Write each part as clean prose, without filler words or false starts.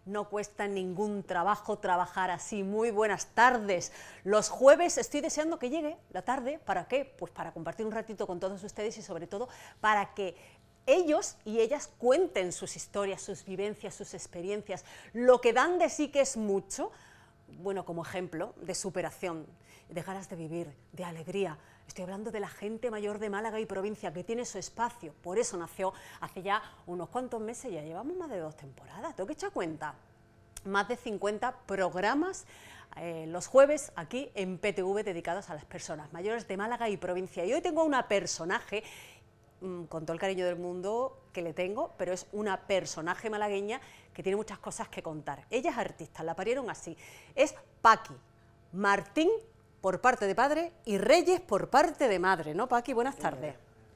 No cuesta ningún trabajo trabajar así. Muy buenas tardes. Los jueves estoy deseando que llegue la tarde. ¿Para qué? Pues para compartir un ratito con todos ustedes y sobre todo para que ellos y ellas cuenten sus historias, sus vivencias, sus experiencias, lo que dan de sí, que es mucho, bueno, como ejemplo de superación, de ganas de vivir, de alegría. Estoy hablando de la gente mayor de Málaga y provincia, que tiene su espacio. Por eso nació hace ya unos cuantos meses, ya llevamos más de 2 temporadas. Tengo que echar cuenta. Más de 50 programas los jueves aquí en PTV dedicados a las personas mayores de Málaga y provincia. Y hoy tengo una personaje, con todo el cariño del mundo que le tengo, pero es una personaje malagueña que tiene muchas cosas que contar. Ella es artista, la parieron así. Es Paqui Martín por parte de padre y Reyes por parte de madre, ¿no, Paqui? Buenas tardes.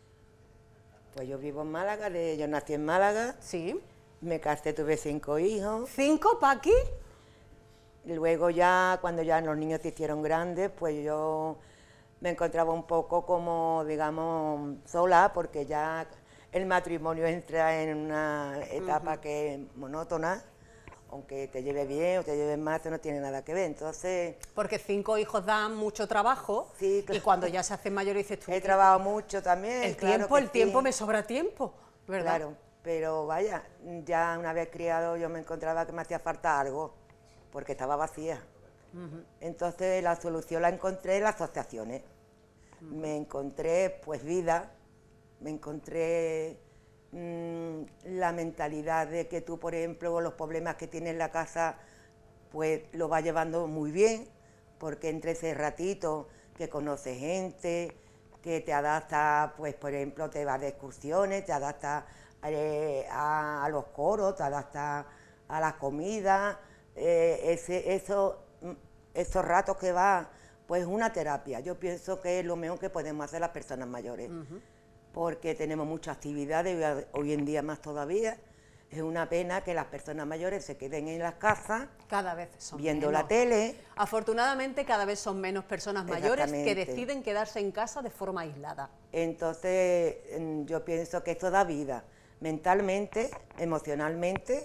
Pues yo vivo en Málaga, yo nací en Málaga. Sí. Me casé, tuve 5 hijos. ¿5, Paqui? Luego ya, cuando ya los niños se hicieron grandes, pues yo me encontraba un poco como, digamos, sola, porque ya el matrimonio entra en una etapa que es monótona, aunque te lleve bien o te lleve mal, eso no tiene nada que ver. Entonces, porque 5 hijos dan mucho trabajo, sí, claro. Y cuando ya se hacen mayores dices tú... He trabajado mucho también. El claro tiempo, que sí. me sobra tiempo, ¿verdad? Claro, pero vaya, ya una vez criado yo me encontraba que me hacía falta algo, porque estaba vacía. Entonces la solución la encontré en las asociaciones. Me encontré pues vida, me encontré la mentalidad de que tú, por ejemplo, los problemas que tienes en la casa, pues lo vas llevando muy bien, porque entre ese ratito que conoces gente, que te adapta, pues por ejemplo, te vas de excursiones, te adapta a los coros, te adapta a las comidas, esos ratos que vas, pues una terapia. Yo pienso que es lo mejor que podemos hacer las personas mayores, porque tenemos muchas actividades, hoy en día más todavía. Es una pena que las personas mayores se queden en las casas, cada vez son viendo menos. la tele. Afortunadamente cada vez son menos personas mayores que deciden quedarse en casa de forma aislada. Entonces yo pienso que esto da vida, mentalmente, emocionalmente,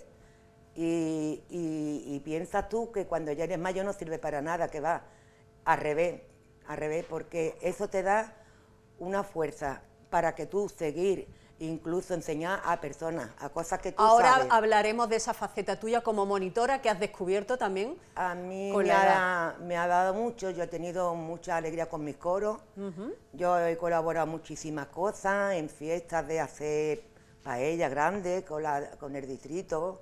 y piensas tú que cuando ya eres mayor no sirve para nada, que va al revés, porque eso te da una fuerza para que tú seguir, incluso enseñar a personas, a cosas que tú ahora sabes. Ahora hablaremos de esa faceta tuya como monitora que has descubierto también. A mí me ha dado mucho, yo he tenido mucha alegría con mis coros, yo he colaborado muchísimas cosas, en fiestas de hacer paellas grandes con el distrito,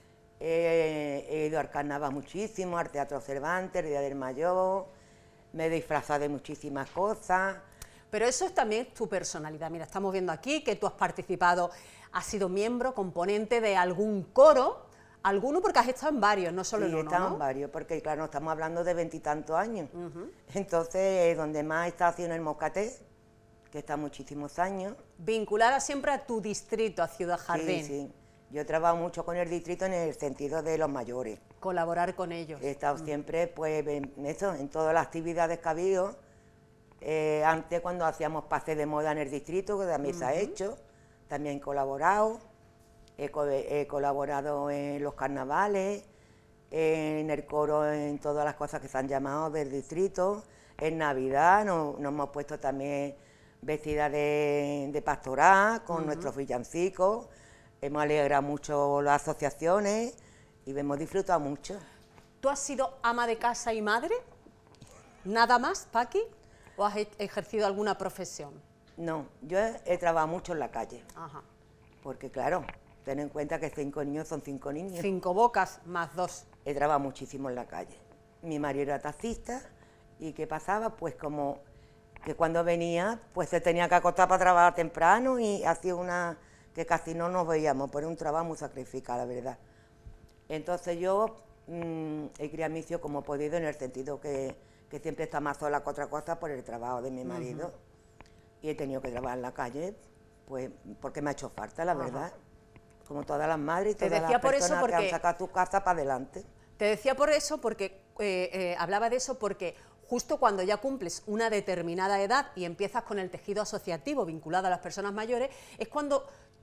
he ido al carnaval muchísimo, al Teatro Cervantes, el Día del Mayor, me he disfrazado de muchísimas cosas. Pero eso es también tu personalidad. Mira, estamos viendo aquí que tú has participado, has sido miembro, componente de algún coro, alguno porque has estado en varios, no solo en uno, Sí, he estado ¿no? en varios, porque claro, estamos hablando de 20 y tantos años. Entonces, donde más he estado haciendo el Moscaté, que está muchísimos años. Vinculada siempre a tu distrito, a Ciudad Jardín. Sí, sí. Yo he trabajado mucho con el distrito en el sentido de los mayores. Colaborar con ellos. He estado siempre, pues, en todas las actividades que ha habido. Antes, cuando hacíamos pases de moda en el distrito, que también se ha hecho, también he colaborado. He colaborado en los carnavales, en el coro, en todas las cosas que se han llamado del distrito. En Navidad nos hemos puesto también vestidas de pastoral, con nuestros villancicos. Hemos alegrado mucho las asociaciones y hemos disfrutado mucho. ¿Tú has sido ama de casa y madre? ¿Nada más, Paqui? ¿O has ejercido alguna profesión? No, yo he trabajado mucho en la calle. Ajá. Porque claro, ten en cuenta que 5 niños son 5 niños. 5 bocas más 2. He trabajado muchísimo en la calle. Mi marido era taxista y ¿qué pasaba? Pues como que cuando venía, pues se tenía que acostar para trabajar temprano y hacía una que casi no nos veíamos, pero un trabajo muy sacrificado, la verdad. Entonces yo he criado a mis hijos como he podido, en el sentido que siempre está más sola que otra cosa por el trabajo de mi marido. Y he tenido que trabajar en la calle, pues porque me ha hecho falta, la verdad. Como todas las madres y todas las personas que han sacado tu casa para adelante. Te decía por eso, porque hablaba de eso, porque justo cuando ya cumples una determinada edad y empiezas con el tejido asociativo vinculado a las personas mayores, es cuando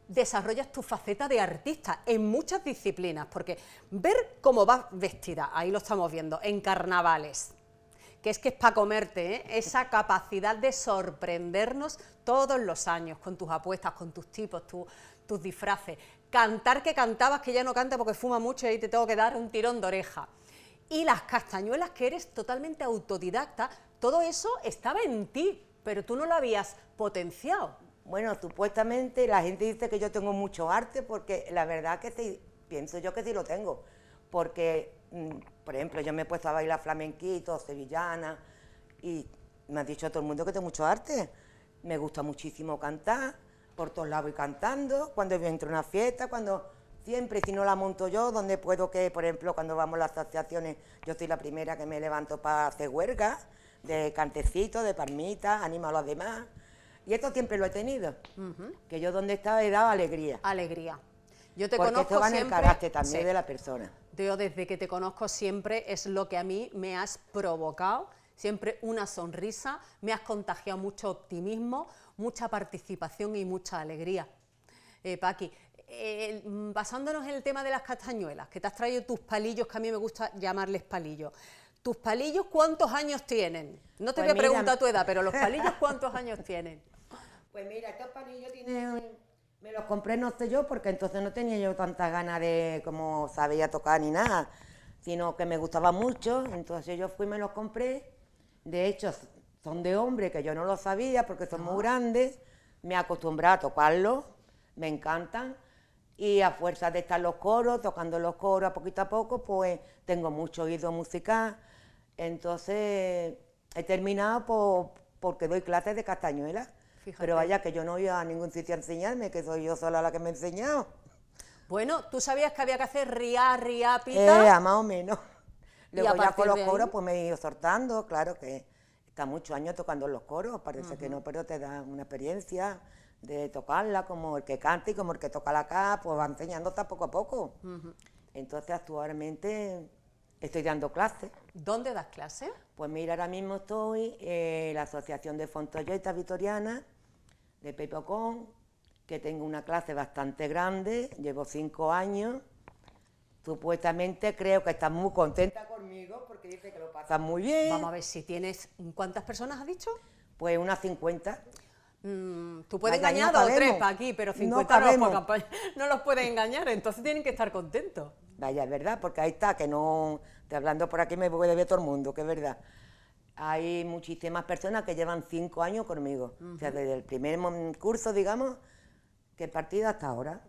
desarrollas tu faceta de artista en muchas disciplinas, porque ver cómo vas vestida, ahí lo estamos viendo, en carnavales, que es para comerte, ¿eh? Esa capacidad de sorprendernos todos los años con tus apuestas, con tus tipos, tus disfraces, cantar que cantabas, que ya no canta porque fuma mucho y ahí te tengo que dar un tirón de oreja, y las castañuelas que eres totalmente autodidacta, todo eso estaba en ti, pero tú no lo habías potenciado. Bueno, supuestamente la gente dice que yo tengo mucho arte, porque la verdad que sí, pienso yo que sí lo tengo, porque, por ejemplo, yo me he puesto a bailar flamenquito, sevillana, y me ha dicho todo el mundo que tengo mucho arte. Me gusta muchísimo cantar, por todos lados voy cantando, cuando entro a una fiesta, cuando siempre, si no la monto yo, donde puedo que, por ejemplo, cuando vamos a las asociaciones, yo soy la primera que me levanto para hacer huelga, de cantecito, de palmita, animo a los demás. Y esto siempre lo he tenido, que yo donde estaba he dado alegría. Alegría. Yo te porque conozco esto va en el siempre, carácter también sí, de la persona. yo desde que te conozco siempre es lo que a mí me has provocado, siempre una sonrisa, me has contagiado mucho optimismo, mucha participación y mucha alegría. Paqui, basándonos en el tema de las castañuelas, que te has traído tus palillos, que a mí me gusta llamarles palillos. ¿Tus palillos cuántos años tienen? No te Pues voy a preguntar tu edad, pero los palillos ¿cuántos años tienen? Pues mira, estos palillos me los compré no sé yo, porque entonces no tenía yo tantas ganas de como sabía tocar ni nada, sino que me gustaba mucho, entonces yo fui y me los compré. De hecho, son de hombre, que yo no lo sabía porque son muy grandes, me he acostumbrado a tocarlos, me encantan, y a fuerza de estar los coros, tocando los coros a poco, pues tengo mucho oído musical. Entonces he terminado porque doy clases de castañuelas. Fíjate. Pero vaya que yo no iba a ningún sitio a enseñarme, que soy yo sola la que me he enseñado. Bueno, ¿tú sabías que había que hacer riá, pita? Más o menos. Luego ya con los coros pues me he ido soltando, claro que está muchos años tocando los coros, parece que no, pero te da una experiencia de tocarla, como el que canta y como el que toca la caja, pues va enseñándote poco a poco. Entonces actualmente estoy dando clases. ¿Dónde das clases? Pues mira, ahora mismo estoy en la Asociación de Fontolletas Vitorianas, de Pepocón, que tengo una clase bastante grande, llevo 5 años. Supuestamente creo que estás muy contenta conmigo porque dice que lo pasas muy bien. Vamos a ver si tienes... ¿Cuántas personas has dicho? Pues unas 50. Tú puedes engañar a 2 o 3 para aquí, pero 50 no los puedes engañar, entonces tienen que estar contentos. Vaya, es verdad, porque ahí está, que no... Estoy hablando por aquí, me puede ver todo el mundo, que es verdad. Hay muchísimas personas que llevan 5 años conmigo, o sea, desde el primer curso, digamos, que he partido hasta ahora.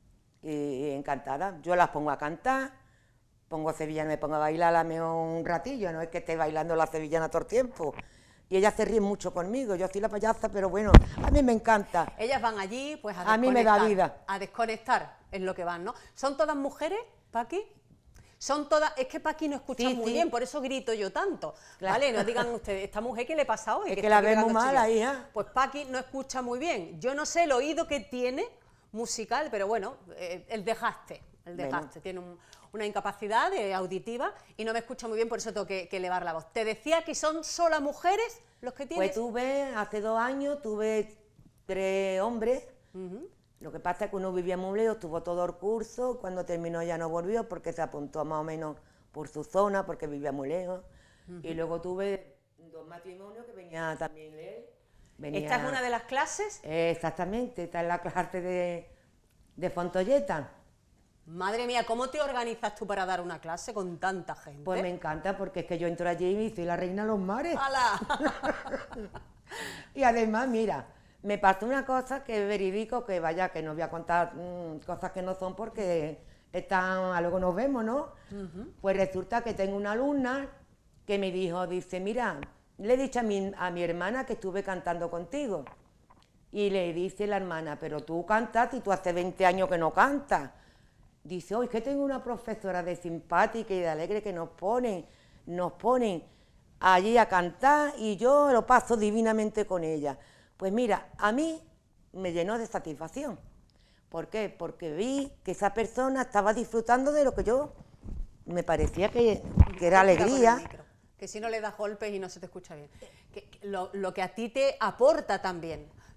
Y encantada, yo las pongo a cantar, pongo sevillana, me pongo a bailar un ratillo, no es que esté bailando la sevillana todo el tiempo. Y ellas se ríen mucho conmigo, yo soy la payasa, pero bueno, a mí me encanta. Ellas van allí, pues a desconectar. A mí me da vida. A desconectar, es lo que van, ¿no? ¿Son todas mujeres, Paqui? Son todas, es que Paqui no escucha muy bien, por eso grito yo tanto, claro. ¿Vale? No digan ustedes, esta mujer, ¿qué le pasa hoy? Es que la vemos mal, hija. Pues Paqui no escucha muy bien, yo no sé el oído que tiene musical, pero bueno, el desgaste, tiene una incapacidad auditiva y no me escucha muy bien, por eso tengo que elevar la voz. Te decía que son solo mujeres los que tienes. Pues hace 2 años tuve 3 hombres. Lo que pasa es que uno vivía muy lejos, tuvo todo el curso, cuando terminó ya no volvió porque se apuntó más o menos por su zona, porque vivía muy lejos. Y luego tuve 2 matrimonios que venía también él. ¿Esta es una de las clases? Exactamente, esta es la clase de Fontolleta. Madre mía, ¿cómo te organizas tú para dar una clase con tanta gente? Pues me encanta, porque es que yo entro allí y soy la reina de los mares. ¡Hala! Y además, mira, me pasó una cosa que es verídico, que vaya, que no voy a contar cosas que no son porque a luego nos vemos, ¿no? Pues resulta que tengo una alumna que me dice, mira, le he dicho a mi hermana que estuve cantando contigo. Y le dice la hermana, pero tú cantas y tú hace 20 años que no cantas. Dice, es que tengo una profesora de simpática y de alegre que nos ponen allí a cantar y yo lo paso divinamente con ella. Pues mira, a mí me llenó de satisfacción. ¿Por qué? Porque vi que esa persona estaba disfrutando de lo que yo me parecía que era alegría. Que si no le das golpes y no se te escucha bien. Lo que a ti te aporta también.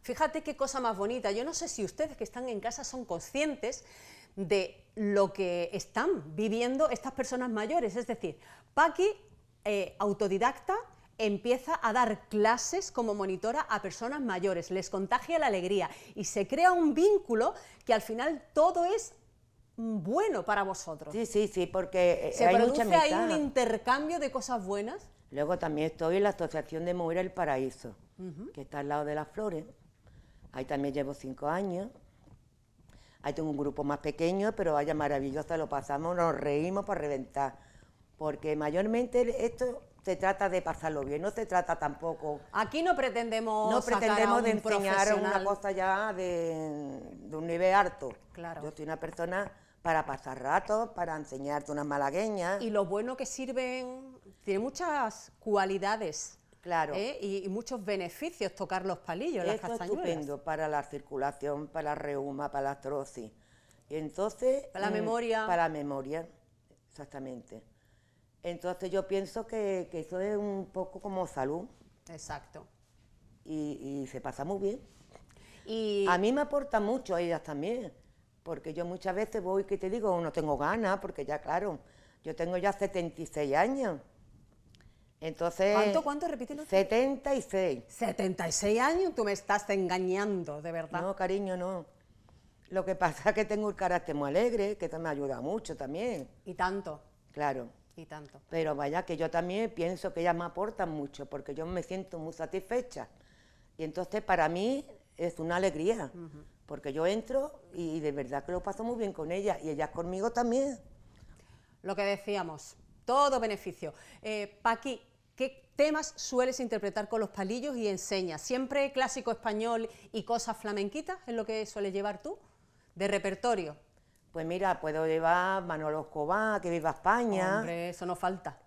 Fíjate qué cosa más bonita. Yo no sé si ustedes que están en casa son conscientes de lo que están viviendo estas personas mayores. Es decir, Paqui, autodidacta, empieza a dar clases como monitora a personas mayores, les contagia la alegría y se crea un vínculo que al final todo es bueno para vosotros. Sí, sí, sí, porque ¿Se hay produce mucha ahí un amistad. intercambio de cosas buenas? Luego también estoy en la Asociación de Mujeres El Paraíso, que está al lado de Las Flores. Ahí también llevo 5 años. Ahí tengo un grupo más pequeño, pero vaya maravilloso, lo pasamos, nos reímos para reventar. Porque mayormente esto se trata de pasarlo bien, no se trata tampoco... Aquí no pretendemos No sacar a pretendemos un de enseñar una profesional. cosa ya de un nivel alto. Claro. Yo soy una persona para pasar ratos, para enseñarte unas malagueñas. Y lo bueno que sirven, tiene muchas cualidades. Claro. Y muchos beneficios tocar los palillos, las Esto es castañuelas. estupendo para la circulación, para la reuma, para la artrosis. Y entonces... Para la memoria. Para la memoria, exactamente. Entonces yo pienso que eso es un poco como salud. Exacto. Y se pasa muy bien. Y A mí me aporta mucho, a ellas también, porque yo muchas veces voy, que te digo, no tengo ganas, porque ya claro, yo tengo ya 76 años. Entonces... ¿Cuánto? Repítelo. 76. 76 años, tú me estás engañando, de verdad. No, cariño, no. Lo que pasa es que tengo el carácter muy alegre, que eso me ayuda mucho también, Y tanto, claro. y tanto. Pero vaya, que yo también pienso que ellas me aportan mucho, porque yo me siento muy satisfecha. Y entonces para mí es una alegría, porque yo entro y de verdad que lo paso muy bien con ellas, y ellas conmigo también. Lo que decíamos, todo beneficio. Paqui, ¿qué temas sueles interpretar con los palillos y enseñas? ¿Siempre clásico español y cosas flamenquitas es lo que sueles llevar tú? ¿De repertorio? Pues mira, puedo llevar Manolo Escobar, que viva España, Hombre, eso no falta.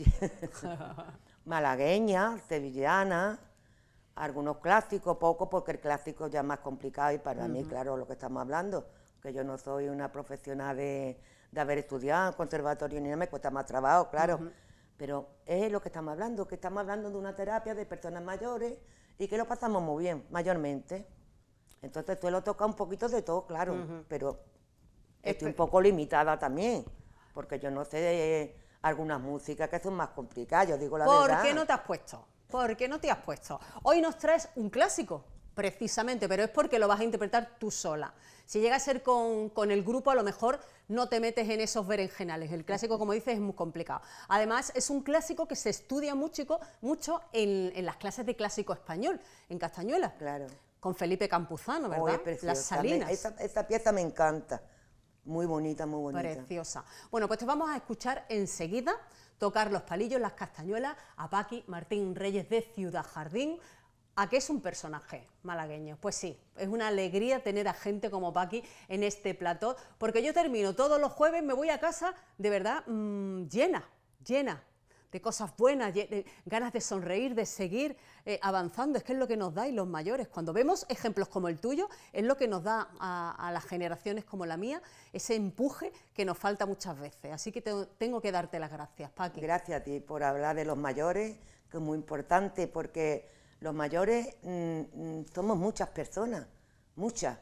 malagueña, sevillana, algunos clásicos, poco, porque el clásico ya es más complicado y para mí, claro, lo que estamos hablando, que yo no soy una profesional de haber estudiado en conservatorio ni nada, me cuesta más trabajo, claro, pero es lo que estamos hablando de una terapia de personas mayores y que lo pasamos muy bien, mayormente. Entonces suelo tocar un poquito de todo, claro, pero estoy un poco limitada también, porque yo no sé algunas músicas que son más complicadas, yo digo la verdad. ¿Por qué no te has puesto? ¿Por qué no te has puesto? Hoy nos traes un clásico, precisamente, pero es porque lo vas a interpretar tú sola. Si llega a ser con el grupo, a lo mejor no te metes en esos berenjenales. El clásico, como dices, es muy complicado. Además, es un clásico que se estudia mucho en las clases de clásico español, en Castañuelas. Claro. Con Felipe Campuzano, ¿verdad? Oh, es preciosa. Las Salinas. Esa pieza me encanta. Muy bonita, muy bonita. Preciosa. Bueno, pues te vamos a escuchar enseguida tocar los palillos, las castañuelas, a Paqui Martín Reyes de Ciudad Jardín. ¿A qué es un personaje malagueño? Pues sí, es una alegría tener a gente como Paqui en este plató, porque yo termino todos los jueves, me voy a casa de verdad llena de cosas buenas, de ganas de sonreír, de seguir avanzando. Es que es lo que nos da y los mayores. Cuando vemos ejemplos como el tuyo, es lo que nos da a las generaciones como la mía, ese empuje que nos falta muchas veces. Así que tengo que darte las gracias, Paqui. Gracias a ti por hablar de los mayores, que es muy importante, porque los mayores somos muchas personas, muchas.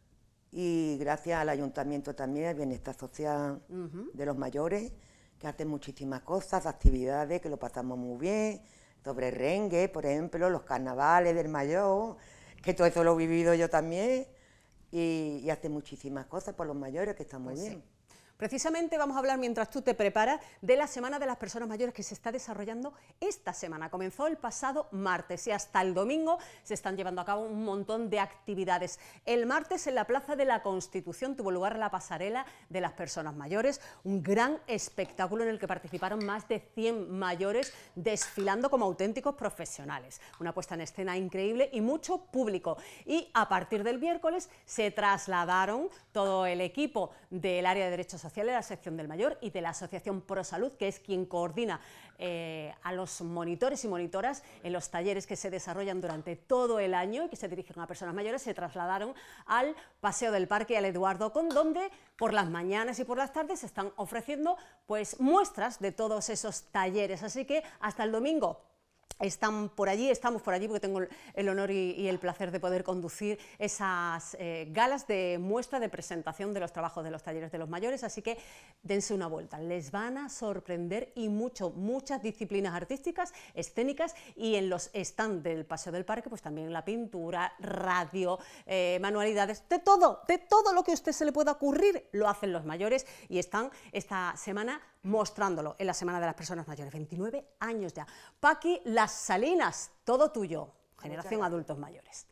Y gracias al ayuntamiento también, al bienestar social de los mayores, que hacen muchísimas cosas, actividades, que lo pasamos muy bien, sobre rengue, por ejemplo, los carnavales del mayor, que todo eso lo he vivido yo también, y hacen muchísimas cosas por los mayores, que están muy bien. Sí. Precisamente vamos a hablar, mientras tú te preparas, de la Semana de las Personas Mayores que se está desarrollando esta semana. Comenzó el pasado martes y hasta el domingo se están llevando a cabo un montón de actividades. El martes en la Plaza de la Constitución tuvo lugar la pasarela de las personas mayores, un gran espectáculo en el que participaron más de 100 mayores desfilando como auténticos profesionales. Una puesta en escena increíble y mucho público. Y a partir del miércoles se trasladaron todo el equipo del área de derechos sociales, la sección del mayor y de la Asociación Pro Salud, que es quien coordina a los monitores y monitoras en los talleres que se desarrollan durante todo el año y que se dirigen a personas mayores. Se trasladaron al Paseo del Parque y al Eduardo Con, donde por las mañanas y por las tardes se están ofreciendo pues muestras de todos esos talleres. Así que hasta el domingo están por allí, estamos por allí porque tengo el honor y el placer de poder conducir esas galas de muestra, de presentación de los trabajos de los talleres de los mayores, así que dense una vuelta, les van a sorprender y muchas disciplinas artísticas, escénicas, y en los stands del Paseo del Parque pues también la pintura, radio, manualidades, de todo lo que a usted se le pueda ocurrir lo hacen los mayores y están esta semana mostrándolo en la Semana de las Personas Mayores. 29 años ya. Paqui Las Salinas, todo tuyo. Generación Adultos Mayores.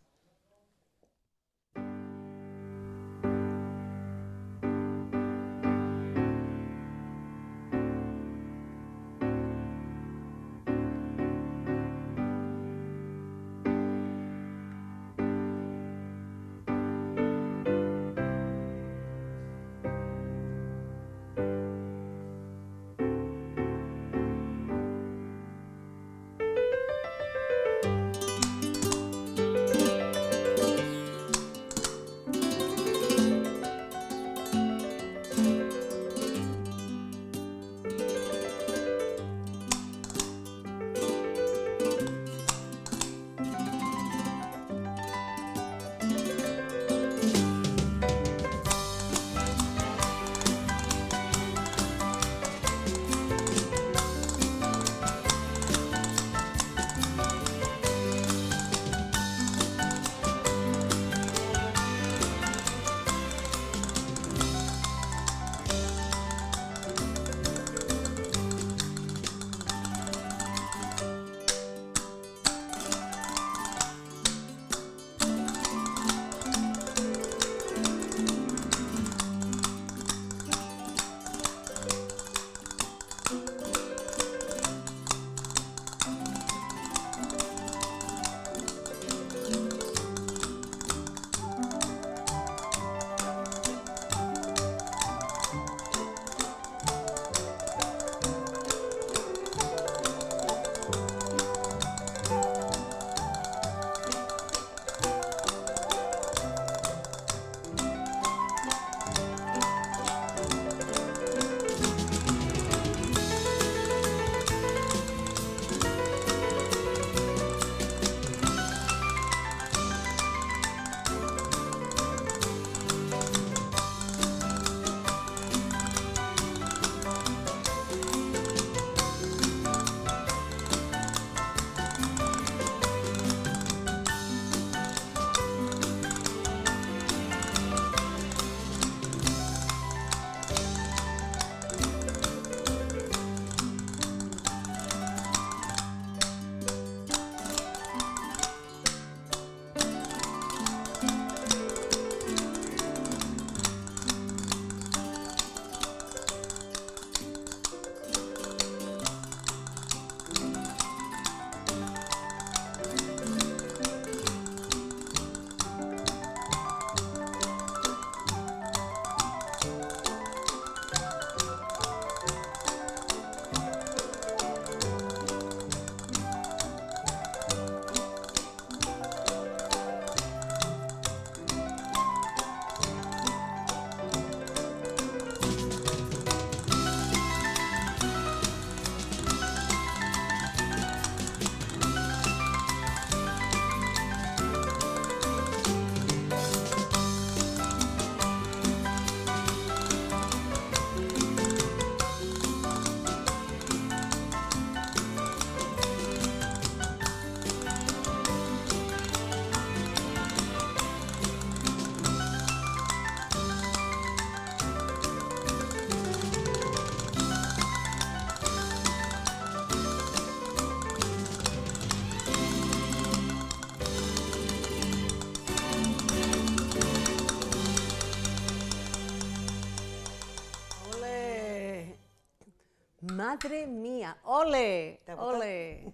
Madre mía, ole, ole.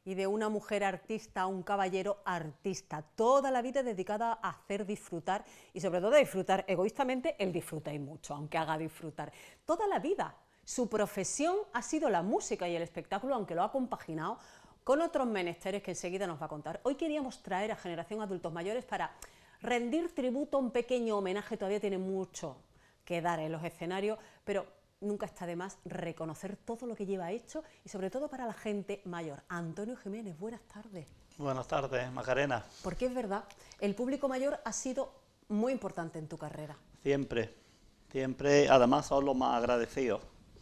y de una mujer artista a un caballero artista, toda la vida dedicada a hacer disfrutar y sobre todo a disfrutar egoístamente, él disfruta y mucho, aunque haga disfrutar. Toda la vida, su profesión ha sido la música y el espectáculo, aunque lo ha compaginado con otros menesteres que enseguida nos va a contar. Hoy queríamos traer a Generación Adultos Mayores para rendir tributo, un pequeño homenaje, todavía tiene mucho que dar en los escenarios, pero nunca está de más reconocer todo lo que lleva hecho y sobre todo para la gente mayor. Antonio Jiménez, buenas tardes. Buenas tardes, Macarena. Porque es verdad, el público mayor ha sido muy importante en tu carrera. Siempre, siempre, además son los más agradecidos,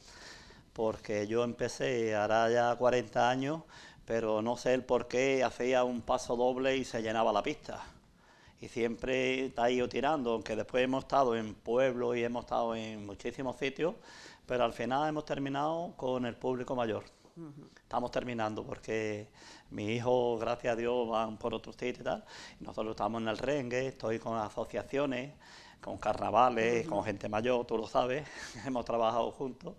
porque yo empecé hará ya 40 años, pero no sé el por qué hacía un paso doble y se llenaba la pista. Y siempre ha ido tirando, aunque después hemos estado en pueblos y hemos estado en muchísimos sitios, pero al final hemos terminado con el público mayor. Estamos terminando porque mis hijos, gracias a Dios, van por otros sitios y tal. Y nosotros estamos en el rengue, estoy con asociaciones, con carnavales, con gente mayor, tú lo sabes, hemos trabajado juntos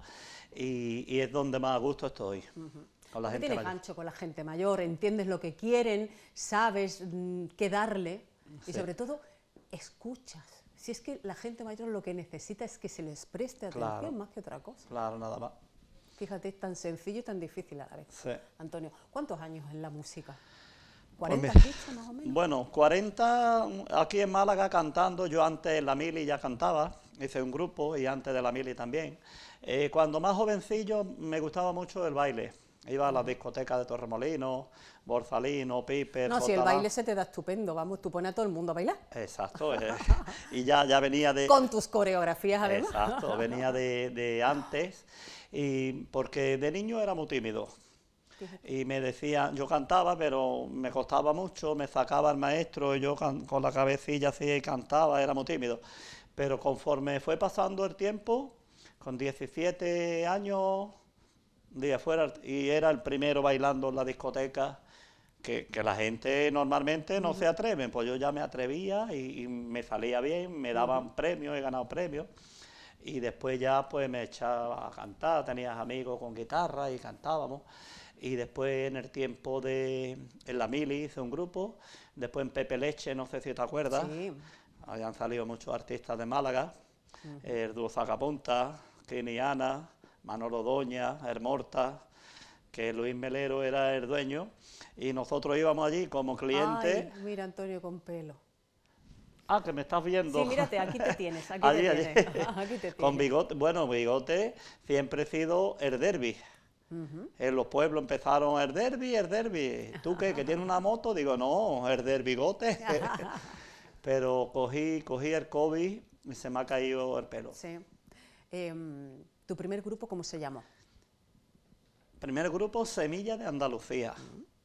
y es donde más a gusto estoy. Con la gente tienes mayor. gancho con la gente mayor, entiendes lo que quieren, sabes qué darle y sobre todo escuchas. Si es que la gente mayor lo que necesita es que se les preste atención, Claro, más que otra cosa. claro, nada más. Fíjate, es tan sencillo y tan difícil a la vez. Sí. Antonio, ¿cuántos años en la música? Pues ¿40 mira, has dicho, más o menos? Bueno, 40 aquí en Málaga cantando. Yo antes en la Mili ya cantaba, hice un grupo y antes de la Mili también. Cuando más jovencillo me gustaba mucho el baile. Iba a las discotecas de Torremolinos, Borzalino, Piper, No, si el Jotala. baile se te da estupendo, vamos, tú pones a todo el mundo a bailar. Exacto, y ya venía de... Con tus coreografías además. Exacto, venía de antes, y porque de niño era muy tímido. Y me decía, yo cantaba, pero me costaba mucho, me sacaba el maestro, y yo con la cabecilla así y cantaba, era muy tímido. Pero conforme fue pasando el tiempo, con 17 años, día fuera, y era el primero bailando en la discoteca, que la gente normalmente no se atreven, pues yo ya me atrevía y me salía bien, me daban premios, he ganado premios. Y después ya pues me echaba a cantar, tenías amigos con guitarra y cantábamos. Y después en el tiempo en la Mili hice un grupo, después en Pepe Leche, no sé si te acuerdas, Sí. habían salido muchos artistas de Málaga, el dúo Sacapunta, Kini Ana, Manolo Doña, Hermorta, que Luis Melero era el dueño, y nosotros íbamos allí como clientes. Ay, mira Antonio con pelo. Ah, que me estás viendo. Sí, mírate, aquí te tienes, aquí Allí, te allí. tienes. Aquí te Con tienes. bigote, bueno, bigote siempre he sido el derbi. En los pueblos empezaron el derbi, el derbi. ¿Tú qué? ¿Que tienes una moto? Digo, no, el del bigote. Pero cogí el COVID y se me ha caído el pelo. Sí. ¿Tu primer grupo cómo se llamó? Primer grupo, Semilla de Andalucía,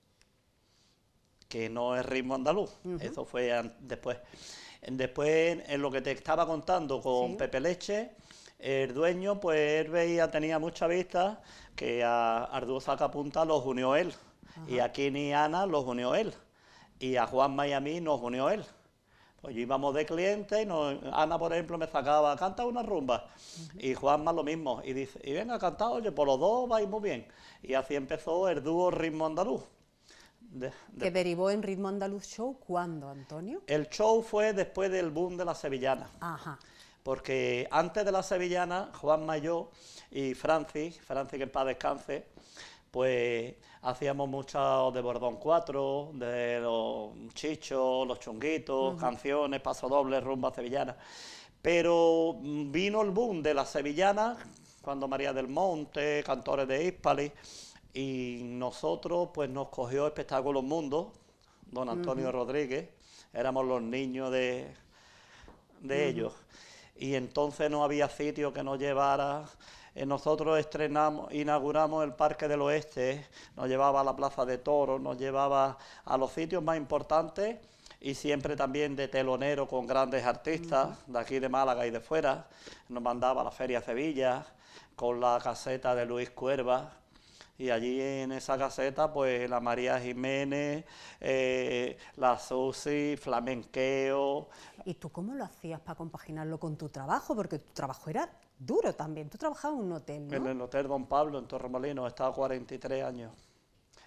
que no es ritmo andaluz, eso fue después. Después, en lo que te estaba contando con Sí. Pepe Leche, el dueño, pues él veía, tenía mucha vista, que a Ardúo Sacapunta los unió él, y a Kini y Ana los unió él, y a Juanma y a mí nos unió él. Pues íbamos de clientes y Ana, por ejemplo, me sacaba, canta una rumba, y Juanma lo mismo, y dice, y venga, canta, oye, por los dos vais muy bien. Y así empezó el dúo Ritmo Andaluz. Que derivó en Ritmo Andaluz Show, ¿cuándo, Antonio? El show fue después del boom de la sevillana, Ajá. porque antes de la sevillana, Juanma y yo, y Francis que en paz descanse, pues hacíamos mucho de Bordón 4, de los chichos, los chunguitos, canciones, pasodobles, rumba sevillana. Pero vino el boom de la sevillana, cuando María del Monte, Cantores de Hispali, y nosotros pues nos cogió Espectáculos Mundo, don Antonio Rodríguez, éramos los niños de ellos. Y entonces no había sitio que nos llevara. Nosotros inauguramos el Parque del Oeste, nos llevaba a la Plaza de Toros, nos llevaba a los sitios más importantes y siempre también de telonero con grandes artistas de aquí de Málaga y de fuera. Nos mandaba a la Feria Sevilla con la caseta de Luis Cuerva. Y allí en esa caseta, pues la María Jiménez, la Susi, flamenqueo. ¿Y tú cómo lo hacías para compaginarlo con tu trabajo? Porque tu trabajo era duro también. Tú trabajabas en un hotel, ¿no? En el Hotel Don Pablo, en Torremolinos, he estado 43 años.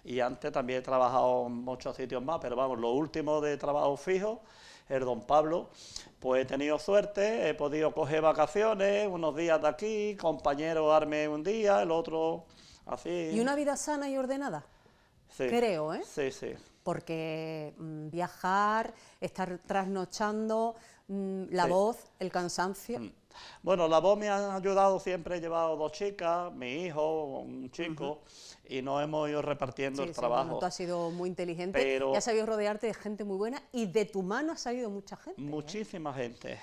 y antes también he trabajado en muchos sitios más, pero vamos, lo último de trabajo fijo, el Don Pablo, pues he tenido suerte, he podido coger vacaciones, unos días de aquí, compañero darme un día, el otro así. ¿Y una vida sana y ordenada? Sí, Creo, ¿eh? sí, sí. Porque viajar, estar trasnochando, la Sí. voz, el cansancio. Bueno, la voz me ha ayudado, siempre he llevado 2 chicas, mi hijo, un chico, y nos hemos ido repartiendo Sí, el sí, trabajo. bueno, tú has sido muy inteligente Pero- y has sabido rodearte de gente muy buena y de tu mano ha salido mucha gente. Muchísima gente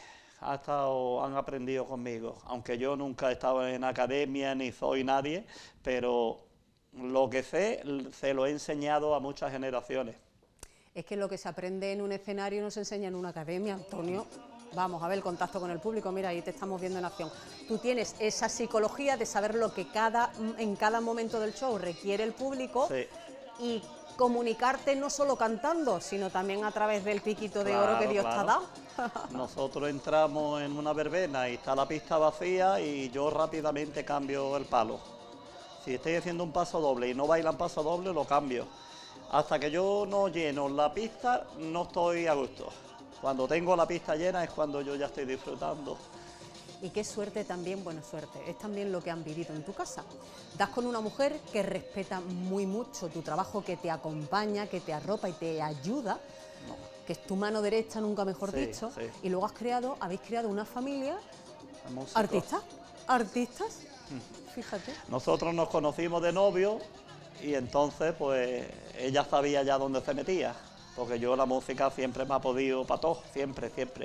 han aprendido conmigo, aunque yo nunca he estado en academia ni soy nadie, pero lo que sé, se lo he enseñado a muchas generaciones. Es que lo que se aprende en un escenario no se enseña en una academia, Antonio. Vamos a ver el contacto con el público, mira, ahí te estamos viendo en acción. Tú tienes esa psicología de saber lo que en cada momento del show requiere el público Sí. y comunicarte no solo cantando, sino también a través del piquito de oro que Claro, Dios te ha claro. dado. Nosotros entramos en una verbena y está la pista vacía y yo rápidamente cambio el palo. Si estoy haciendo un paso doble y no bailan paso doble, lo cambio. Hasta que yo no lleno la pista, no estoy a gusto. Cuando tengo la pista llena es cuando yo ya estoy disfrutando. Y qué suerte también, bueno, suerte, es también lo que han vivido en tu casa. Das con una mujer que respeta muy mucho tu trabajo, que te acompaña, que te arropa y te ayuda, que es tu mano derecha, nunca mejor Sí, dicho, sí. y luego habéis creado una familia, Músicos. artistas, fíjate. Nosotros nos conocimos de novio y entonces pues ella sabía ya dónde se metía, porque yo la música siempre me ha podido para todo, siempre, siempre.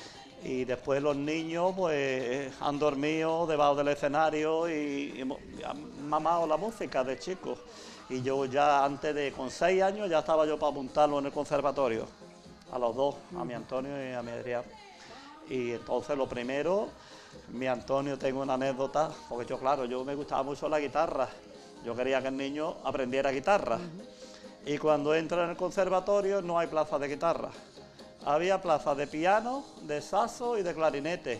Y después los niños pues han dormido debajo del escenario y han mamado la música de chicos. Y yo ya con 6 años ya estaba yo para apuntarlo en el conservatorio, a los dos, a mi Antonio y a mi Adrián. Y entonces lo primero, mi Antonio, tengo una anécdota, porque yo me gustaba mucho la guitarra, yo quería que el niño aprendiera guitarra. Y cuando entra en el conservatorio no hay plaza de guitarra. Había plazas de piano, de saxo y de clarinete.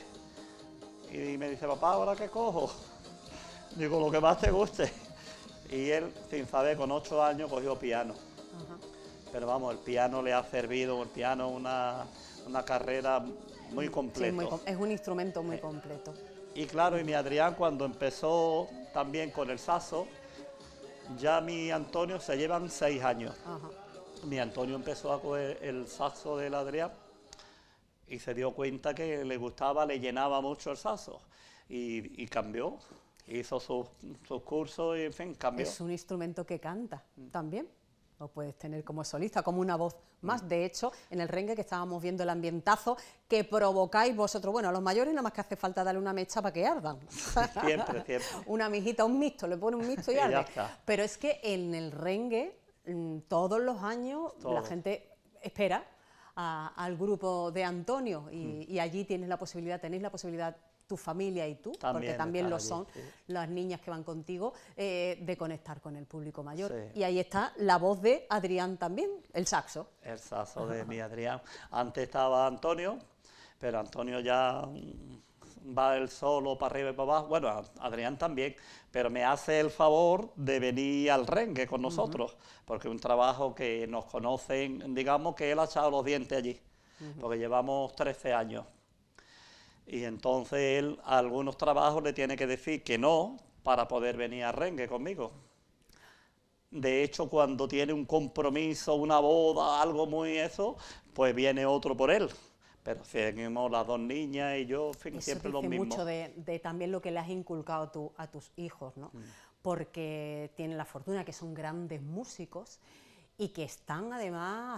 Y me dice, papá, ¿ahora qué cojo? Digo, lo que más te guste. Y él, sin saber, con 8 años cogió piano. Pero vamos, el piano le ha servido, el piano una carrera muy completa. Sí, es un instrumento muy completo. Y claro, y mi Adrián cuando empezó también con el saxo, ya mi Antonio se llevan 6 años. Ajá. Mi Antonio empezó a coger el saxo del Adrián y se dio cuenta que le gustaba, le llenaba mucho el saxo y cambió, hizo sus cursos y en fin, cambió. Es un instrumento que canta también. Lo puedes tener como solista, como una voz más. De hecho, en el rengue que estábamos viendo el ambientazo que provocáis vosotros, bueno, a los mayores nada más que hace falta darle una mecha para que ardan. Siempre, siempre. Una mijita, un mixto, le pone un mixto y Y ya arde. está. Pero es que en el rengue, todos los años, Todo. la gente espera al grupo de Antonio y allí tenéis la posibilidad, tu familia y tú, También porque también estar lo allí, son, sí. las niñas que van contigo, de conectar con el público mayor. Sí. Y ahí está la voz de Adrián también, el saxo. El saxo de mi Adrián. Antes estaba Antonio, pero Antonio ya va él solo para arriba y para abajo. Bueno, Adrián también, pero me hace el favor de venir al rengue con nosotros, porque es un trabajo que nos conocen, digamos que él ha echado los dientes allí, porque llevamos 13 años. Y entonces él a algunos trabajos le tiene que decir que no para poder venir al rengue conmigo. De hecho, cuando tiene un compromiso, una boda, algo muy eso, pues viene otro por él. Pero seguimos las 2 niñas y yo, en fin, Eso siempre dice los mismos. mucho de también lo que le has inculcado tú a tus hijos, ¿no? Porque tienen la fortuna que son grandes músicos y que están además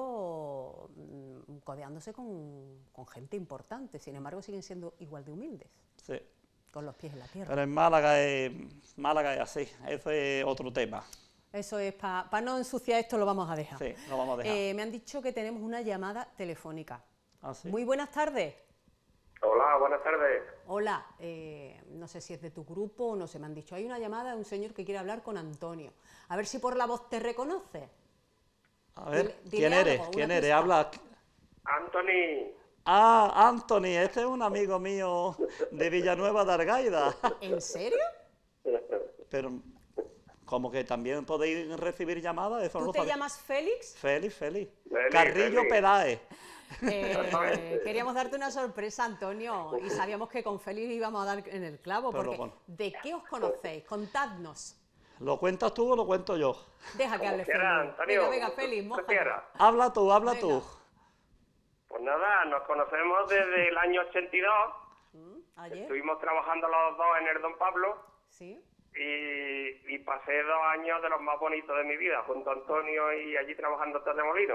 codeándose con gente importante. Sin embargo, siguen siendo igual de humildes, Sí. con los pies en la tierra. Pero en Málaga es así, eso es otro tema. Eso es, para no ensuciar esto lo vamos a dejar. Sí, lo vamos a dejar. Me han dicho que tenemos una llamada telefónica. ¿Ah, sí? Muy buenas tardes. Hola, buenas tardes. Hola, no sé si es de tu grupo o no sé, me han dicho, hay una llamada de un señor que quiere hablar con Antonio. A ver si por la voz te reconoce. A ver, dile ¿quién algo, eres? una ¿Quién eres? pista. Habla. Anthony. Ah, Anthony, este es un amigo mío de Villanueva de Argaida. ¿En serio? Pero, como que también podéis recibir llamadas, eso no ¿Tú lo te sabía. llamas Félix? Félix, Félix. Félix, Carrillo Félix. Peláez. Queríamos darte una sorpresa, Antonio, y sabíamos que con Félix íbamos a dar en el clavo, Pero porque bueno. ¿de qué os conocéis? Contadnos. ¿Lo cuentas tú o lo cuento yo? Deja que Como hable quiera, Félix. Antonio, Venga, venga, como tú Félix, mójate. prefieras. Habla tú, habla Venga. tú. Pues nada, nos conocemos desde el año 82. Ayer, Estuvimos trabajando los dos en el Don Pablo sí. y pasé 2 años de los más bonitos de mi vida, junto a Antonio y allí trabajando en Torremolinos.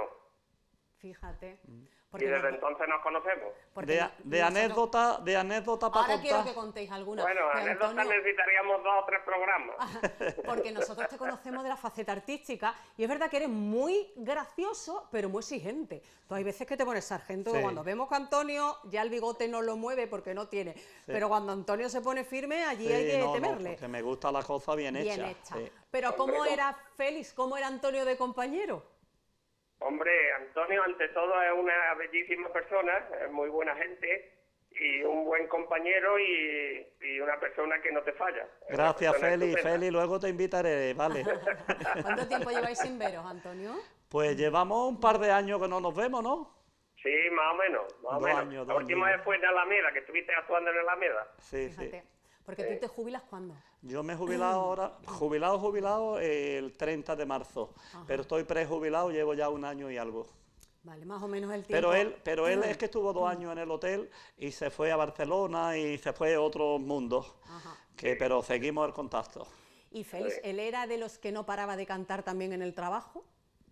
Fíjate. Y desde entonces nos conocemos. porque De nosotros- anécdota para Ahora quiero contar. que contéis alguna. Bueno, que anécdotas Antonio- necesitaríamos 2 o 3 programas. Porque nosotros te conocemos de la faceta artística y es verdad que eres muy gracioso, pero muy exigente. Tú hay veces que te pones sargento, Sí. cuando vemos que Antonio ya el bigote no lo mueve porque no tiene, pero cuando Antonio se pone firme, allí hay que no, temerle. porque me gusta la cosa bien Bien hecha. hecha. Sí. Pero ¿cómo Hombre, era Félix? ¿Cómo era Antonio de compañero? Hombre, Antonio ante todo es una bellísima persona, es muy buena gente y un buen compañero y una persona que no te falla. Es una Gracias, persona Félix. estupenda. Félix, luego te invitaré, vale. ¿Cuánto tiempo lleváis sin veros, Antonio? Pues llevamos un par de años que no nos vemos, ¿no? Sí, más o menos, más o 2 menos. años, La 2 última años. vez fue en Alameda, que estuviste actuando en Alameda. Sí, Fíjate. sí. Porque tú te jubilas ¿cuándo? Yo me he jubilado ahora, jubilado el 30 de marzo, pero estoy prejubilado, llevo ya 1 año y algo. Vale, más o menos el tiempo. Pero él es que estuvo 2 años en el hotel y se fue a Barcelona y se fue a otros mundos, Ajá. pero seguimos el contacto. ¿Y Félix, él era de los que no paraba de cantar también en el trabajo?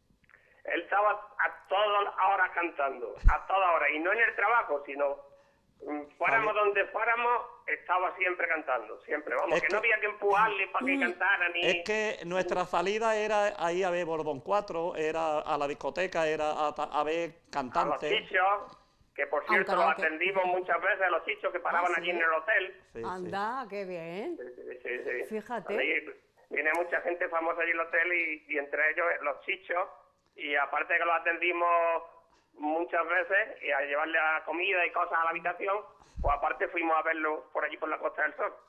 Él estaba a todas horas cantando, a todas horas, y no en el trabajo, sino fuéramos donde fuéramos, estaba siempre cantando, siempre. Vamos, Es que no que- había que empujarle para que cantara ni... Es que nuestra salida era ahí a ver Borbón 4, era a la discoteca, era a ver A los cantantes. chichos, que por un cierto los karaoke. atendimos muchas veces a los chichos que paraban ¿sí? allí en el hotel. Sí, sí. Anda, qué bien. Sí. Fíjate. Ahí viene mucha gente famosa allí en el hotel y entre ellos los chichos, y aparte que los atendimos muchas veces y a llevarle a comida y cosas a la habitación, pues aparte fuimos a verlo por allí por la Costa del Sol.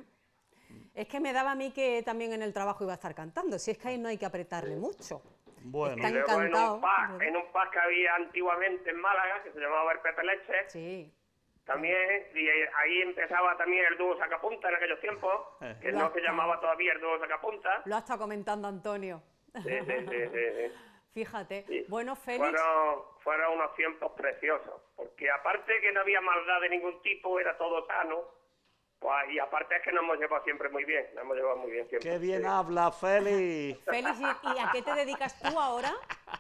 Sí. Es que me daba a mí que también en el trabajo iba a estar cantando. Si es que ahí no hay que apretarle mucho. Bueno, Está Y luego encantado. en un pub que había antiguamente en Málaga, que se llamaba El Pepe Leche, Sí. también, y ahí empezaba también el dúo Sacapunta en aquellos tiempos, que no se llamaba todavía el dúo Sacapunta. Lo ha estado comentando Antonio. Sí. Fíjate. Sí. Bueno, Félix, Fueron unos tiempos preciosos, porque aparte que no había maldad de ningún tipo, era todo sano, pues, y aparte es que nos hemos llevado siempre muy bien, nos hemos llevado muy bien siempre. qué bien Sí. habla, Félix. Félix, ¿y a qué te dedicas tú ahora?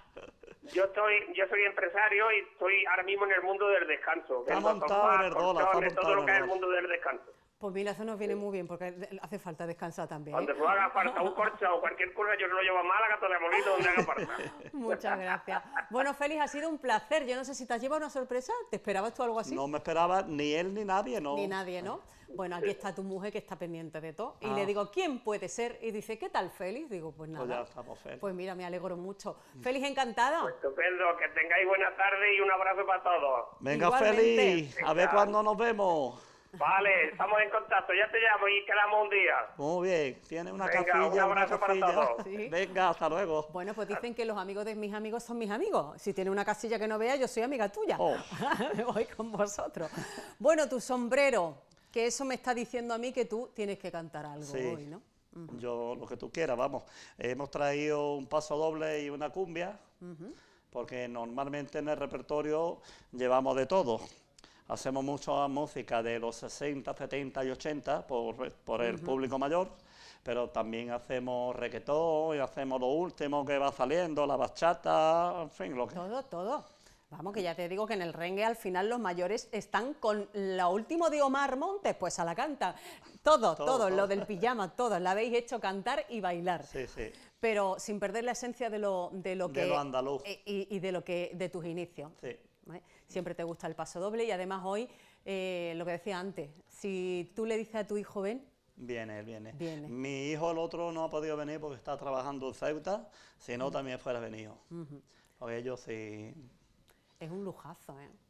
Yo soy empresario y estoy ahora mismo en el mundo del descanso. Está Vendo montado sofás, en el dólar, está colchones, montado todo lo en que el es el dólar. mundo del descanso. Pues mira, eso nos viene muy bien porque hace falta descansar también. Cuando ¿eh? tú hagas falta un colchón o cualquier cosa, yo lo llevo a Málaga, Torremolinos, donde haga falta. Muchas gracias. Bueno, Félix, ha sido un placer. Yo no sé si te has llevado una sorpresa. ¿Te esperabas tú algo así? No me esperaba ni él ni nadie, ¿no? Ni nadie, ¿no? Bueno, aquí está tu mujer que está pendiente de todo. Y Ah. le digo, ¿quién puede ser? Y dice, ¿qué tal, Félix? Digo, pues nada. Pues ya estamos, Félix. Pues mira, me alegro mucho. Félix, encantada. Estupendo, que tengáis buena tarde y un abrazo para todos. Venga, Igualmente. Félix, a ver cuándo nos vemos. Vale, estamos en contacto, ya te llamo y quedamos un día. Muy bien, tiene una Venga, casilla, un una abrazo para casilla. todos. Sí. Venga, hasta luego. Bueno, pues dicen que los amigos de mis amigos son mis amigos. Si tiene una casilla que no vea, yo soy amiga tuya. Oh. Me voy con vosotros. Bueno, tu sombrero, que eso me está diciendo a mí que tú tienes que cantar algo Sí. hoy, ¿no? Yo, lo que tú quieras, vamos. Hemos traído un paso doble y una cumbia, porque normalmente en el repertorio llevamos de todo. Hacemos mucha música de los 60, 70 y 80 por el público mayor, pero también hacemos reggaetón y hacemos lo último que va saliendo, la bachata, en fin, lo que... Todo. Vamos, que ya te digo que en el rengue al final los mayores están con lo último de Omar Montes, pues a la canta. Todo, lo del pijama, todo. La habéis hecho cantar y bailar. Sí, sí. Pero sin perder la esencia de lo que... lo andaluz. Y de tus inicios. Sí. ¿Vale? Siempre te gusta el paso doble y además hoy, lo que decía antes, si tú le dices a tu hijo, ven, Viene. Viene. Mi hijo, el otro, no ha podido venir porque está trabajando en Ceuta, si no también fuera venido. Porque ellos sí... es un lujazo, ¿eh?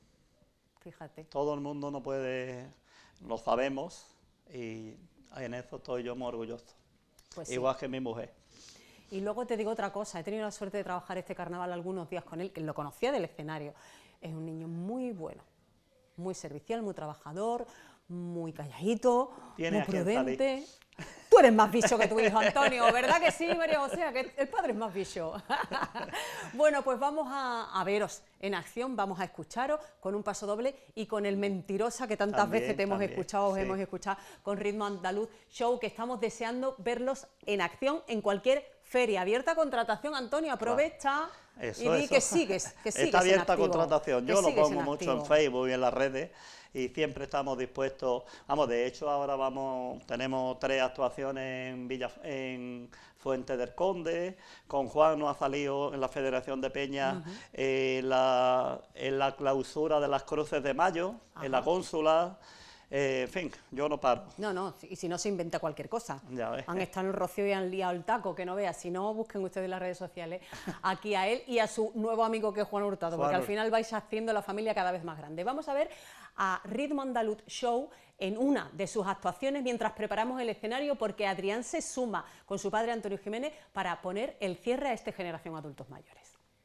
Fíjate. Todo el mundo no puede, lo sabemos y en eso estoy yo muy orgulloso. Pues sí. igual que mi mujer. Y luego te digo otra cosa, he tenido la suerte de trabajar este carnaval algunos días con él, que lo conocía del escenario. Es un niño muy bueno, muy servicial, muy trabajador, muy calladito, muy prudente. Tú eres más bicho que tu hijo Antonio, ¿verdad que sí, María José? Que el padre es más bicho. Bueno, pues vamos a veros en acción, vamos a escucharos con un paso doble y con el Mentirosa que tantas veces te hemos escuchado, os hemos escuchado con Ritmo Andaluz Show, que estamos deseando verlos en acción en cualquier feria. Abierta a contratación, Antonio, aprovecha y di que sigues Está abierta a activo, contratación, yo lo pongo mucho en Facebook y en las redes y siempre estamos dispuestos, vamos, de hecho ahora tenemos 3 actuaciones en Fuente del Conde, con Juan nos ha salido en la Federación de Peñas en la clausura de las Cruces de Mayo, en la Cónsula. En fin, yo no paro. No, y si no se inventa cualquier cosa. Ya ves. Han estado en el Rocío y han liado el taco, que no veas. Si no, busquen ustedes en las redes sociales aquí a él y a su nuevo amigo que es Juan Hurtado, porque al final vais haciendo la familia cada vez más grande. Vamos a ver a Ritmo Andaluz Show en una de sus actuaciones mientras preparamos el escenario, porque Adrián se suma con su padre Antonio Jiménez para poner el cierre a esta generación adultos mayores.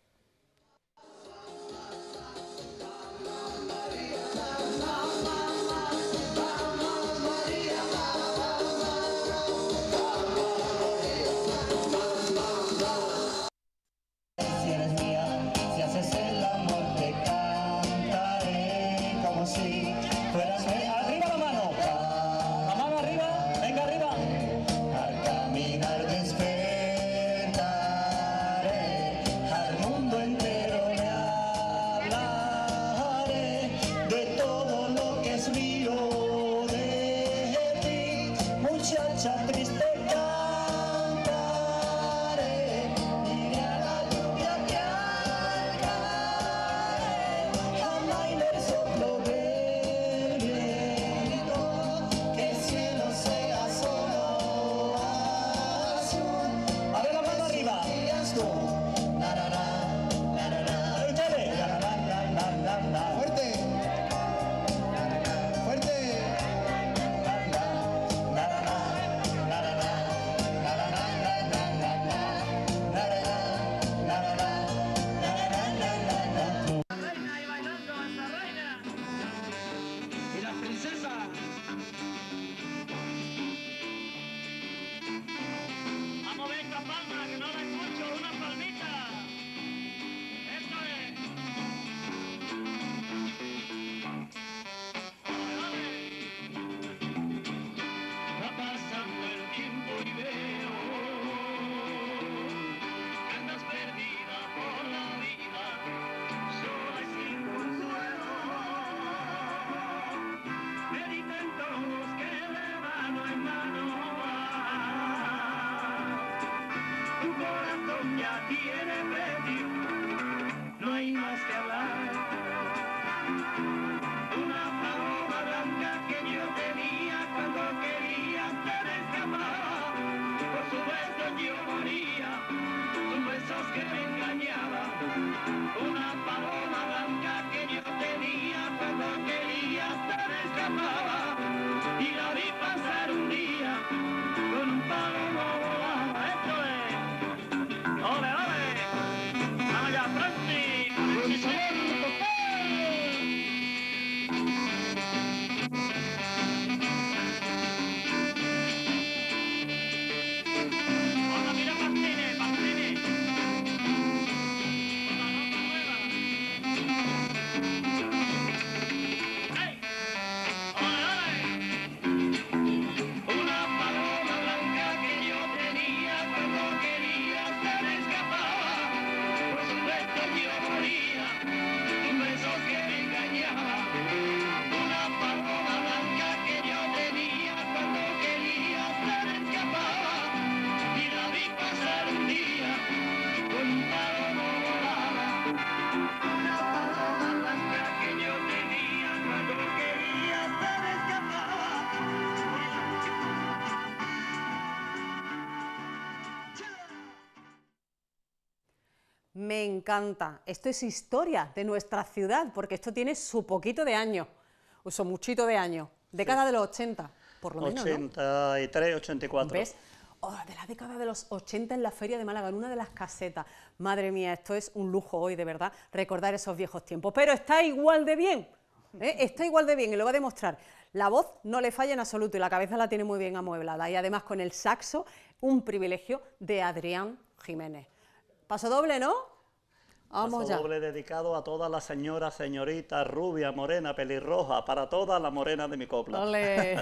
Me encanta. Esto es historia de nuestra ciudad, porque esto tiene su poquito de años, o su muchito de años, década de los 80, por lo menos, 83, 84. ¿Ves? de la década de los 80 en la Feria de Málaga, en una de las casetas. Madre mía, esto es un lujo hoy, de verdad, recordar esos viejos tiempos. Pero está igual de bien, está igual de bien y lo va a demostrar. La voz no le falla en absoluto y la cabeza la tiene muy bien amueblada. Y además con el saxo, un privilegio de Adrián Jiménez. Paso doble, ¿no? Vamos Paso ya. doble dedicado a todas las señoras, señoritas, rubia, morena, pelirroja, para todas las morenas de mi copla. ¡Ole!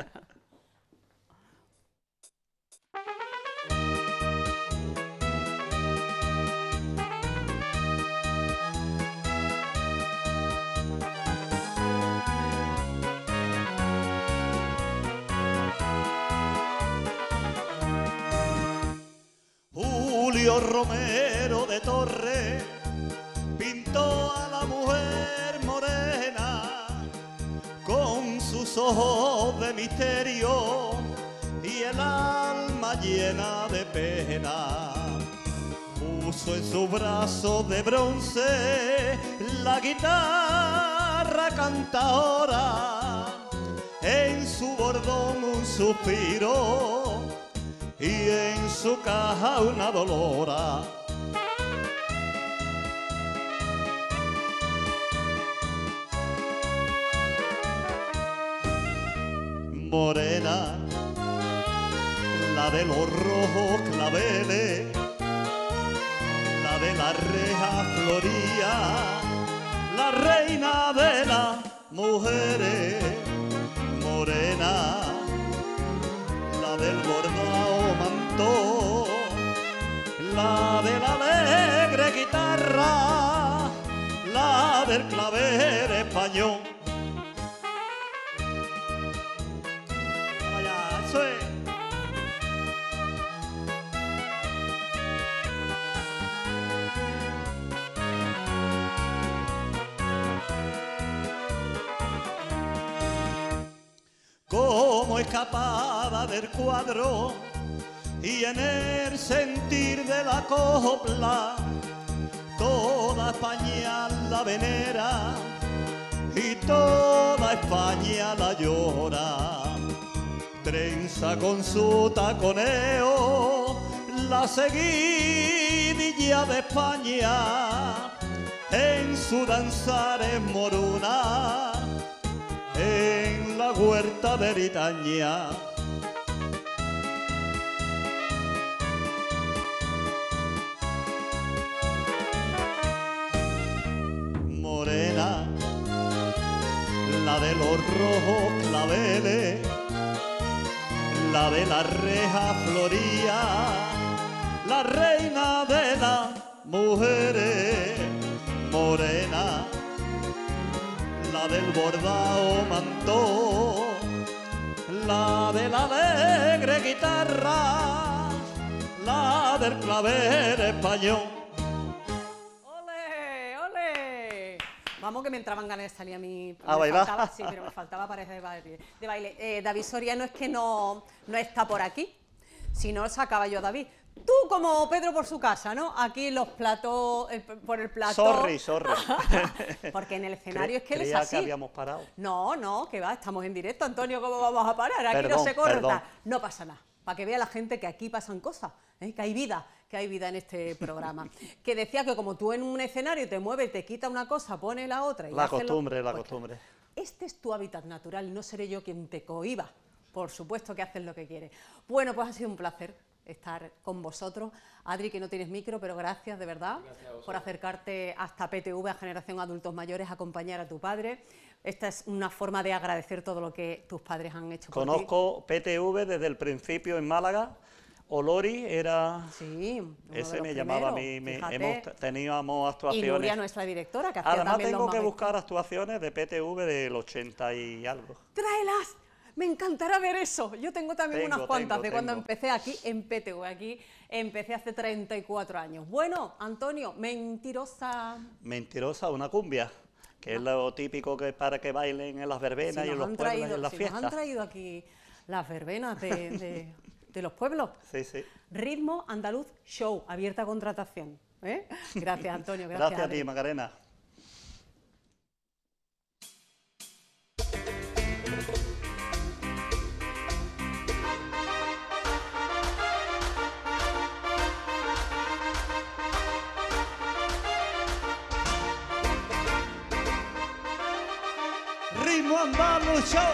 Julio Romero de Torres pintó a la mujer morena con sus ojos de misterio y el alma llena de pena. Puso en su brazo de bronce la guitarra cantadora, en su bordón un suspiro y en su caja una dolora. Morena, la de los rojos claveles, la de la reja floría, la reina de las mujeres. Morena, la del bordado manto, la de la alegre guitarra, la del clavel español. Vaya, eso es. Como escapada del cuadro y en el sentir de la copla, toda España la venera y toda España la llora. Trenza con su taconeo la seguidilla de España, en su danzar es moruna, en la huerta de Britaña. Morena, la de los rojos claveles, la de la reja floría, la reina de las mujeres. Morena, la del bordado manto, la de la alegre guitarra, la del clavel español. ¡Ole! ¡Ole! Vamos, que me entraban ganas de salir a mí. ¿A Me bailar? faltaba, sí, pero me faltaba pareja de baile. David Soriano es que no está por aquí, si no sacaba yo a David. Tú como Pedro por su casa, ¿no? Aquí los platos, por el plato. Sorry. Porque en el escenario es que él es Creía así. que habíamos parado. No, que va, estamos en directo, Antonio, ¿cómo vamos a parar? Aquí no Perdón, se corta. perdón. No pasa nada, para que vea la gente que aquí pasan cosas, que hay vida en este programa. Que decía que como tú en un escenario te mueves, te quita una cosa, pone la otra. Y La haces costumbre. Pues, este es tu hábitat natural y no seré yo quien te cohiba. Por supuesto que haces lo que quieres. Bueno, pues ha sido un placer estar con vosotros. Adri, que no tienes micro, pero gracias de verdad por acercarte hasta PTV, a Generación Adultos Mayores, a acompañar a tu padre. Esta es una forma de agradecer todo lo que tus padres han hecho por ti. Conozco PTV desde el principio en Málaga. Olori era... Sí, uno de ese los me llamaba a primeros, mí. fíjate. Teníamos Y actuaciones. Nuria, nuestra directora, que hacía Además también tengo los que momentos. buscar actuaciones de PTV del 80 y algo. ¡Tráelas! Me encantará ver eso. Yo tengo también unas cuantas de cuando empecé aquí en PTV. Aquí empecé hace 34 años. Bueno, Antonio, mentirosa. Mentirosa, una cumbia, que es lo típico que para que bailen en las verbenas y en los pueblos y en las Nos fiestas. han traído aquí las verbenas de los pueblos. Sí, sí. Ritmo Andaluz Show, abierta a contratación. Gracias, Antonio. Gracias a Adri. ti, Macarena. Andaluz Show.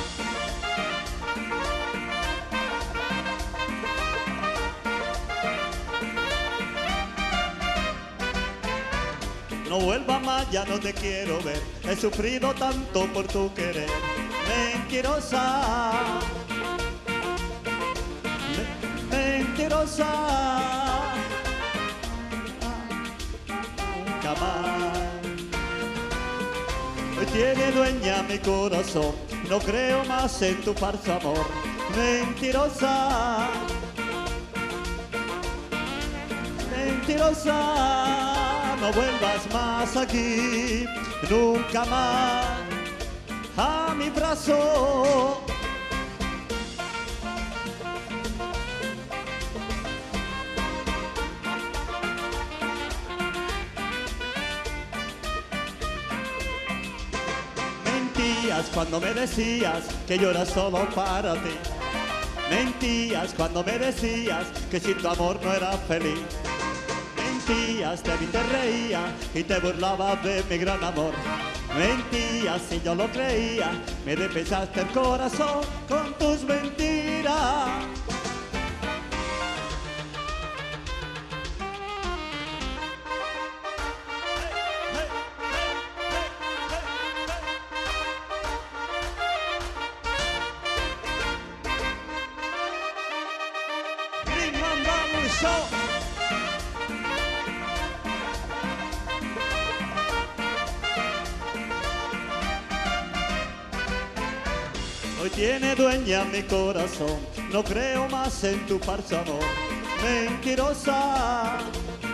No vuelvas más, ya no te quiero ver. He sufrido tanto por tu querer. Mentirosa. Mentirosa. Nunca más. Hoy tiene dueña mi corazón. No creo más en tu falso amor. Mentirosa. Mentirosa. No vuelvas más aquí, nunca más a mi brazo. Mentías cuando me decías que yo era solo para ti. Mentías cuando me decías que sin tu amor no era feliz. Mentías, de mí te reía y te burlabas de mi gran amor. Mentías y yo lo creía, me despechaste el corazón con tus mentiras. Ritmo Andaluz Show. Hoy tiene dueña mi corazón, no creo más en tu falso amor. Mentirosa.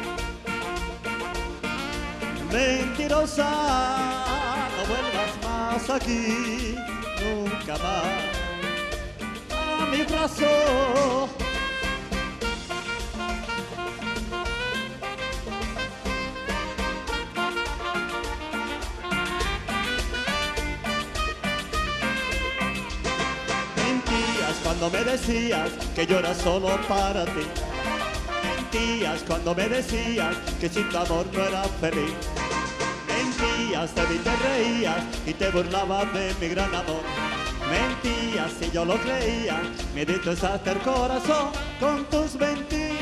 Mentirosa. No vuelvas más aquí, nunca más a mi brazo. Cuando me decías que yo era solo para ti. Mentías cuando me decías que sin tu amor no era feliz. Mentías, de mí te reías y te burlabas de mi gran amor. Mentías y yo lo creía, me destrozaste el corazón con tus mentiras.